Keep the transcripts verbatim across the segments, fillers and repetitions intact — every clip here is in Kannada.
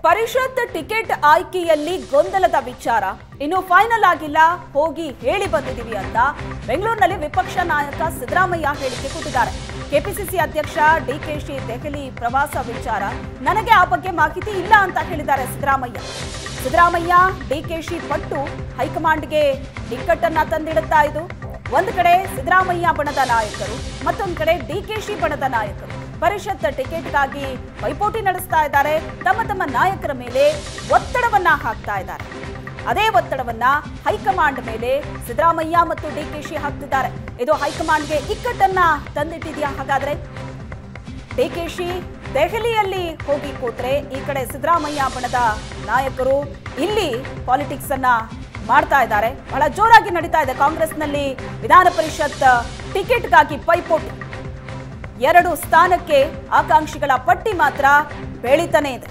ಪರಿಷತ್ ಟಿಕೆಟ್ ಆಯ್ಕೆಯಲ್ಲಿ ಗೊಂದಲದ ವಿಚಾರ ಇನ್ನು ಫೈನಲ್ ಆಗಿಲ್ಲ, ಹೋಗಿ ಹೇಳಿ ಬಂದಿದ್ದೀವಿ ಅಂತ ಬೆಂಗಳೂರಿನಲ್ಲಿ ವಿಪಕ್ಷ ನಾಯಕ ಸಿದ್ದರಾಮಯ್ಯ ಹೇಳಿಕೆ ಕೊಟ್ಟಿದ್ದಾರೆ. ಕೆಪಿಸಿಸಿ ಅಧ್ಯಕ್ಷ ಡಿಕೆಶಿ ದೆಹಲಿ ಪ್ರವಾಸ ವಿಚಾರ ನನಗೆ ಆ ಬಗ್ಗೆ ಮಾಹಿತಿ ಇಲ್ಲ ಅಂತ ಹೇಳಿದ್ದಾರೆ ಸಿದ್ದರಾಮಯ್ಯ. ಸಿದ್ದರಾಮಯ್ಯ ಡಿಕೆಶಿ ಪಟ್ಟು ಹೈಕಮಾಂಡ್ಗೆ ಟಿಕೆಟನ್ನ ತಂದಿಡುತ್ತಾ ಇದು. ಒಂದು ಕಡೆ ಸಿದ್ದರಾಮಯ್ಯ ಬಣದ ನಾಯಕರು, ಮತ್ತೊಂದು ಕಡೆ ಡಿಕೆಶಿ ಬಣದ ನಾಯಕರು ಪರಿಷತ್ ಟಿಕೆಟ್ಗಾಗಿ ಪೈಪೋಟಿ ನಡೆಸ್ತಾ ಇದ್ದಾರೆ. ತಮ್ಮ ತಮ್ಮ ನಾಯಕರ ಮೇಲೆ ಒತ್ತಡವನ್ನ ಹಾಕ್ತಾ ಇದ್ದಾರೆ. ಅದೇ ಒತ್ತಡವನ್ನ ಹೈಕಮಾಂಡ್ ಮೇಲೆ ಸಿದ್ದರಾಮಯ್ಯ ಮತ್ತು ಡಿಕೆಶಿ ಹಾಕ್ತಿದ್ದಾರೆ. ಇದು ಹೈಕಮಾಂಡ್ಗೆ ಇಕ್ಕಟ್ಟನ್ನ ತಂದಿಟ್ಟಿದೆಯಾ? ಹಾಗಾದ್ರೆ ಡಿಕೆಶಿ ದೆಹಲಿಯಲ್ಲಿ ಹೋಗಿ ಕೂತ್ರೆ ಈ ಕಡೆ ಸಿದ್ದರಾಮಯ್ಯ ಬಣದ ನಾಯಕರು ಇಲ್ಲಿ ಪಾಲಿಟಿಕ್ಸ್ ಅನ್ನ ಮಾಡ್ತಾ ಇದ್ದಾರೆ. ಬಹಳ ಜೋರಾಗಿ ನಡೀತಾ ಇದೆ ಕಾಂಗ್ರೆಸ್ನಲ್ಲಿ ವಿಧಾನ ಪರಿಷತ್ ಟಿಕೆಟ್ಗಾಗಿ ಪೈಪೋಟಿ. ಎರಡು ಸ್ಥಾನಕ್ಕೆ ಆಕಾಂಕ್ಷಿಗಳ ಪಟ್ಟಿ ಮಾತ್ರ ಬೆಳೀತಾನೆ ಇದೆ.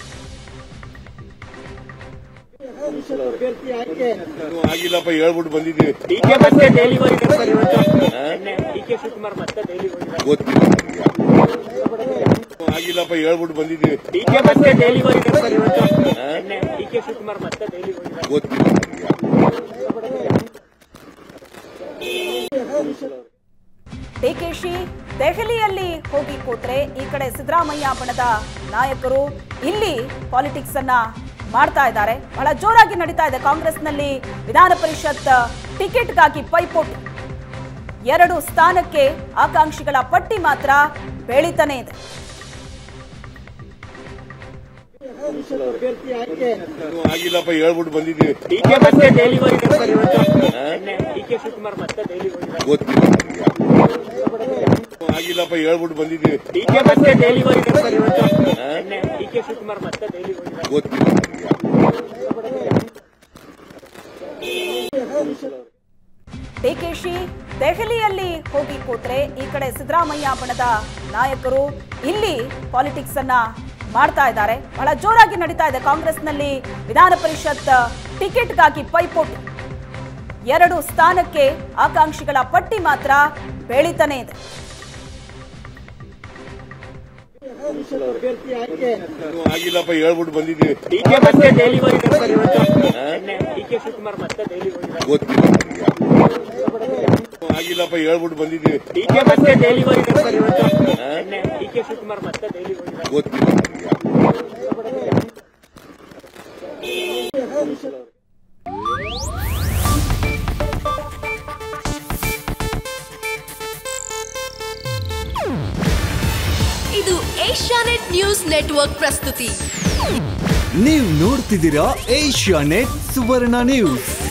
ಆಗಿಲ್ಲಪ್ಪ ಹೇಳ್ಬಿಟ್ಟು ಬಂದಿದ್ದೀವಿ. ಆಗಿಲ್ಲಪ್ಪ ಹೇಳ್ಬಿಟ್ಟು ಬಂದಿದ್ದೀವಿ. ಡಿಕೆಶಿ ದೆಹಲಿಯಲ್ಲಿ ಹೋಗಿ ಕೂತ್ರೆ ಈ ಕಡೆ ಸಿದ್ದರಾಮಯ್ಯ ಬಣದ ನಾಯಕರು ಇಲ್ಲಿ ಪಾಲಿಟಿಕ್ಸ್ ಅನ್ನ ಮಾಡ್ತಾ ಇದ್ದಾರೆ. ಬಹಳ ಜೋರಾಗಿ ನಡೀತಾ ಇದೆ ಕಾಂಗ್ರೆಸ್ನಲ್ಲಿ ವಿಧಾನ ಪರಿಷತ್ ಟಿಕೆಟ್ಗಾಗಿ ಪೈಪೋಟಿ. ಎರಡು ಸ್ಥಾನಕ್ಕೆ ಆಕಾಂಕ್ಷಿಗಳ ಪಟ್ಟಿ ಮಾತ್ರ ಬೆಳೀತಾನೆ ಇದೆ. ಆಗಿಲ್ಲಪ್ಪ ಹೇಳ್ಬಿಟ್ಟು ಬಂದಿದ್ದೀವಿ. ಆಗಿಲ್ಲಪ್ಪ ಹೇಳ್ಬಿಟ್ಟು ಬಂದಿದ್ದೀವಿ. ಡಿಕೆಶಿ ದೆಹಲಿಯಲ್ಲಿ ಹೋಗಿ ಕೂತ್ರೆ ಈ ಕಡೆ ಸಿದ್ದರಾಮಯ್ಯ ಬಣದ ನಾಯಕರು ಇಲ್ಲಿ ಪಾಲಿಟಿಕ್ಸ್ ಅನ್ನ ಮಾಡ್ತಾ ಇದ್ದಾರೆ. ಬಹಳ ಜೋರಾಗಿ ನಡೀತಾ ಇದೆ ಕಾಂಗ್ರೆಸ್ನಲ್ಲಿ ವಿಧಾನ ಪರಿಷತ್ ಟಿಕೆಟ್ಗಾಗಿ ಪೈಪೋಟಿ. ಎರಡು ಸ್ಥಾನಕ್ಕೆ ಆಕಾಂಕ್ಷಿಗಳ ಪಟ್ಟಿ ಮಾತ್ರ ಬೆಳೀತಾನೆ ಇದೆ. ಆಗಿಲ್ಲಪ್ಪ ಹೇಳ್ಬಿಟ್ಟು ಬಂದಿದ್ದೀವಿ. ಆಗಿಲ್ಲಪ್ಪ ಹೇಳ್ಬಿಟ್ಟು ಬಂದಿದ್ದೀವಿ. ಇದು ಏಷ್ಯಾನೆಟ್ ನ್ಯೂಸ್ ನೆಟ್ವರ್ಕ್ ಪ್ರಸ್ತುತಿ. ನೀವು ನೋಡ್ತಿದ್ದೀರಾ ಏಷ್ಯಾನೆಟ್ ಸುವರ್ಣ ನ್ಯೂಸ್.